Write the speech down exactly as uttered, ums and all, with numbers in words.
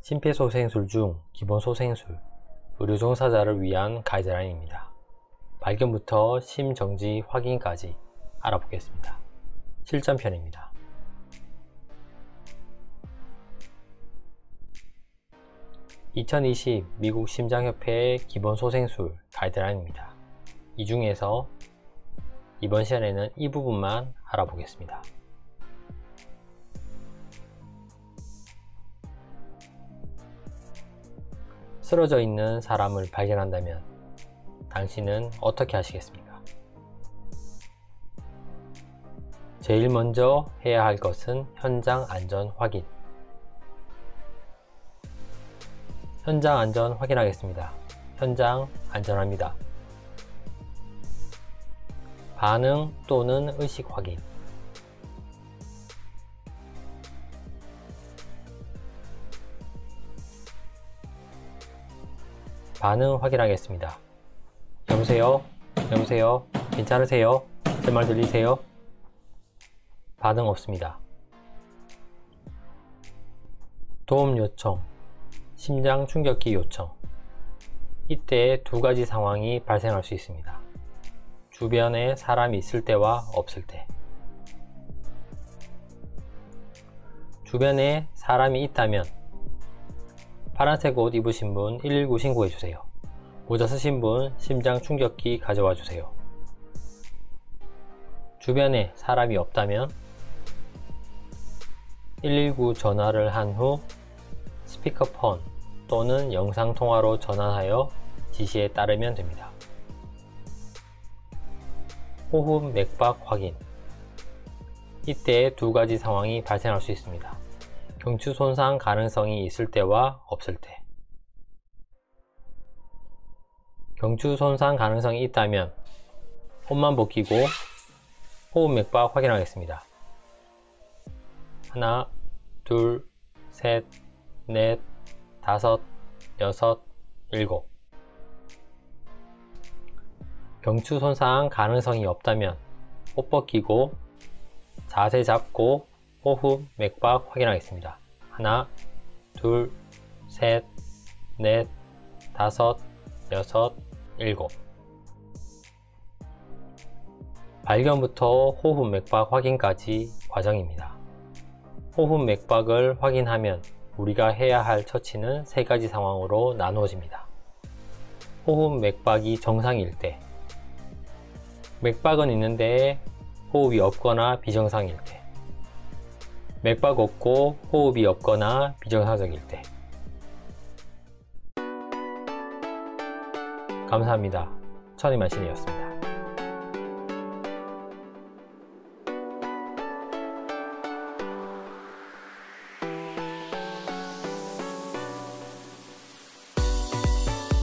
심폐소생술 중 기본소생술, 의료종사자를 위한 가이드라인입니다. 발견부터 심정지 확인까지 알아보겠습니다. 실전편입니다. 이천이십 미국 심장협회의 기본소생술 가이드라인입니다. 이 중에서 이번 시간에는 이 부분만 알아보겠습니다. 쓰러져 있는 사람을 발견한다면 당신은 어떻게 하시겠습니까? 제일 먼저 해야 할 것은 현장 안전 확인. 현장 안전 확인하겠습니다. 현장 안전합니다. 반응 또는 의식 확인. 반응 확인하겠습니다. 여보세요? 여보세요? 괜찮으세요? 제 말 들리세요? 반응 없습니다. 도움 요청, 심장 충격기 요청. 이때 두 가지 상황이 발생할 수 있습니다. 주변에 사람이 있을 때와 없을 때. 주변에 사람이 있다면 파란색 옷 입으신 분 일일구 신고해 주세요. 모자 쓰신 분 심장 충격기 가져와 주세요. 주변에 사람이 없다면 일일구 전화를 한 후 스피커폰 또는 영상통화로 전환하여 지시에 따르면 됩니다. 호흡 맥박 확인. 이때 두 가지 상황이 발생할 수 있습니다. 경추 손상 가능성이 있을 때와 없을 때. 경추 손상 가능성이 있다면 옷만 벗기고 호흡 맥박 확인하겠습니다. 하나, 둘, 셋, 넷, 다섯, 여섯, 일곱. 경추 손상 가능성이 없다면 옷 벗기고 자세 잡고 호흡 맥박 확인하겠습니다. 하나, 둘, 셋, 넷, 다섯, 여섯, 일곱. 발견부터 호흡 맥박 확인까지 과정입니다. 호흡 맥박을 확인하면 우리가 해야 할 처치는 세 가지 상황으로 나누어집니다. 호흡 맥박이 정상일 때, 맥박은 있는데 호흡이 없거나 비정상일 때, 맥박 없고 호흡이 없거나 비정상적일 때. 감사합니다. 천이만신이었습니다.